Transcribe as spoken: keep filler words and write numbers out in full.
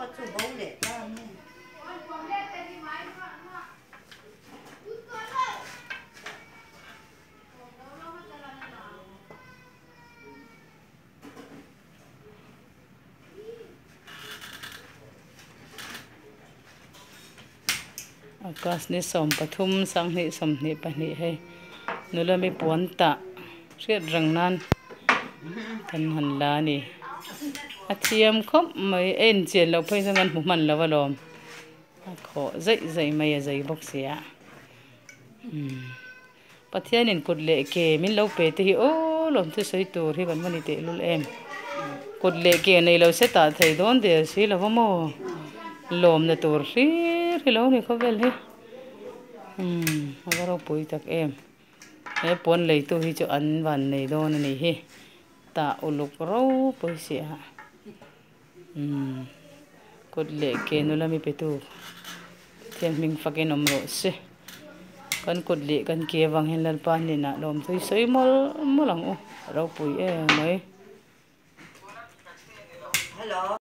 chủ bố để ra nè Akas ni som pathum sang ni som ni pani hai nula mi puan ta riat rang nan tan han la ni athiam khop mai en chen lo phai sangan hu man lawa lom kho zai zai mai zai bok sia pathian in kut le ke min lo pe te hi o lom thu soi tur hi ban mani te lul em kut le ke nei lo se ta thei don de si lo mo lom na tur ri ri lo ni ko vel hi hm agaro pui tak em e pon lei tu hi chu an van nei don ni hi ta uluk ro pui sia hm kut le ke nu la mi pe tu thiam ming fakin om ro se kan kut le kan ke wang hen lal pa ni na lom thui soi mol molang u ro pui e mai hello